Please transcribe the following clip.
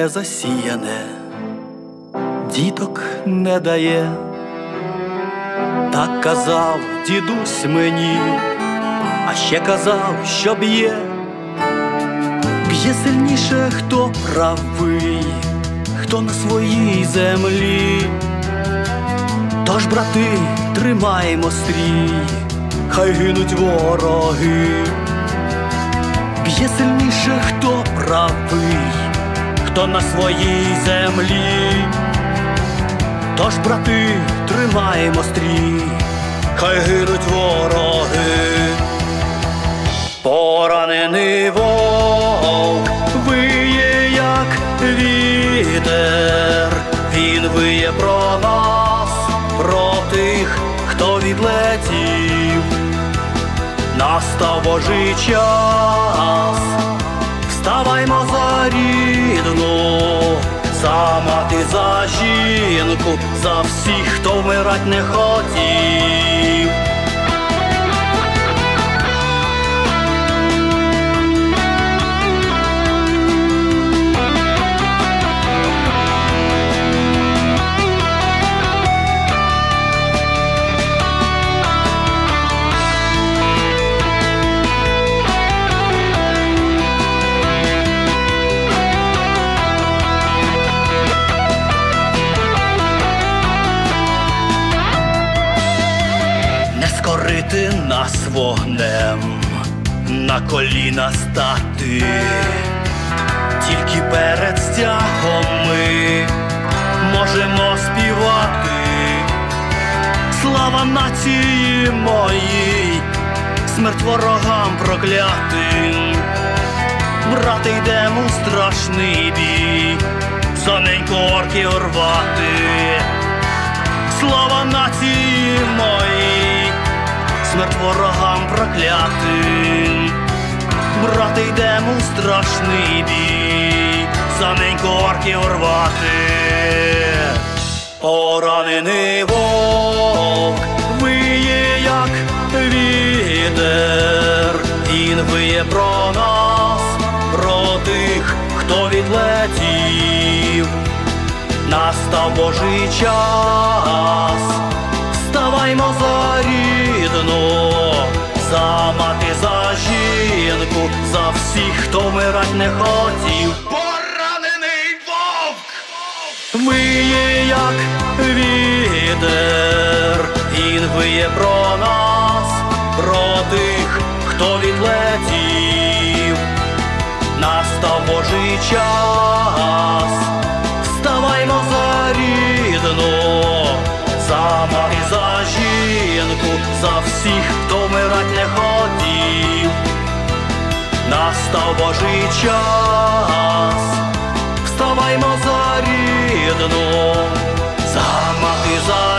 не засіяне, діток не дає. Так казав дідусь мені, а ще казав, що б'є. Б'є сильніше, хто правий, хто на своїй землі. Тож, брати, тримаємо стрій, хай гинуть вороги. Б'є сильніше, хто правий, хто на своїй землі. Тож, брати, тримаємо стрій, хай гинуть вороги. Поранений вовк виє, як вітер. Він виє про нас, про тих, хто відлетів. Настав Божий час, вставаймо за рідну, за мати, за жінку, за всіх, хто вмирать не хотів. Скорити нас вогнем, на коліна стати. Тільки перед стягом ми можемо співати. Слава нації моїй, смерть ворогам проклятим. Брати, йдемо у страшний бій, за неньку орків рвати. Слава нації моїй, смерть ворогам проклятим. Брати, йдемо у страшний бій, за неньку орків рвати. Поранений вовк виє, як вітер. Він виє про нас, про тих, хто відлетів. Настав Божий час, вставаймо за рідну, за мати, за жінку, за всіх, хто вмирать не хотів. Поранений вовк виє, як вітер. Він виє про нас, про тих, хто відлетів. Настав Божий час, вставаймо за рідну, за мати, за жінку, за всіх, хто вмирать не хотів. Настав Божий час, вставаймо за рідну, за мати, за